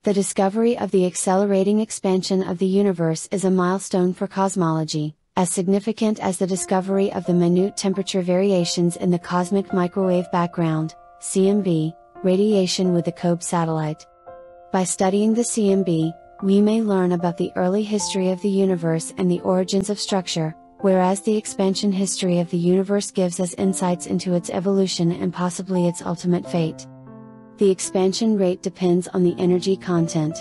The discovery of the accelerating expansion of the universe is a milestone for cosmology, as significant as the discovery of the minute temperature variations in the cosmic microwave background, CMB, radiation with the COBE satellite. By studying the CMB, we may learn about the early history of the universe and the origins of structure, whereas the expansion history of the universe gives us insights into its evolution and possibly its ultimate fate. The expansion rate depends on the energy content.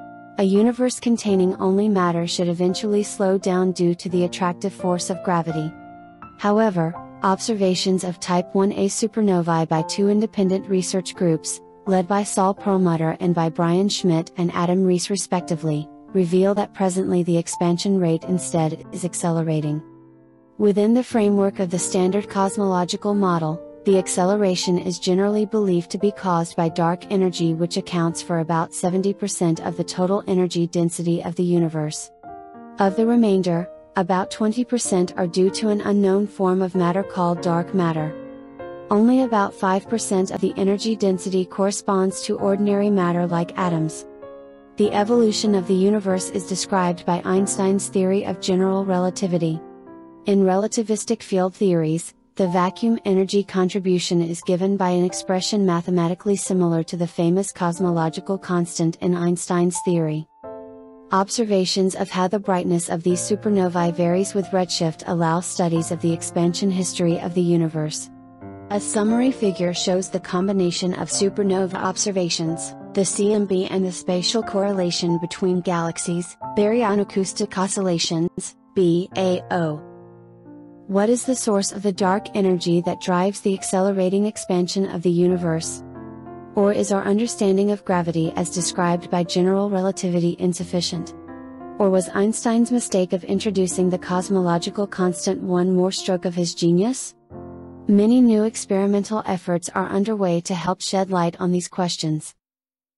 A universe containing only matter should eventually slow down due to the attractive force of gravity. However, observations of Type 1a supernovae by two independent research groups, led by Saul Perlmutter and by Brian Schmidt and Adam Rees respectively, reveal that presently the expansion rate instead is accelerating. Within the framework of the standard cosmological model, the acceleration is generally believed to be caused by dark energy, which accounts for about 70% of the total energy density of the universe. Of the remainder, about 20% are due to an unknown form of matter called dark matter. Only about 5% of the energy density corresponds to ordinary matter like atoms. The evolution of the universe is described by Einstein's theory of general relativity. In relativistic field theories, the vacuum energy contribution is given by an expression mathematically similar to the famous cosmological constant in Einstein's theory. Observations of how the brightness of these supernovae varies with redshift allow studies of the expansion history of the universe. A summary figure shows the combination of supernova observations, the CMB and the spatial correlation between galaxies, baryon-acoustic oscillations, BAO. What is the source of the dark energy that drives the accelerating expansion of the universe? Or is our understanding of gravity as described by general relativity insufficient? Or was Einstein's mistake of introducing the cosmological constant one more stroke of his genius? Many new experimental efforts are underway to help shed light on these questions.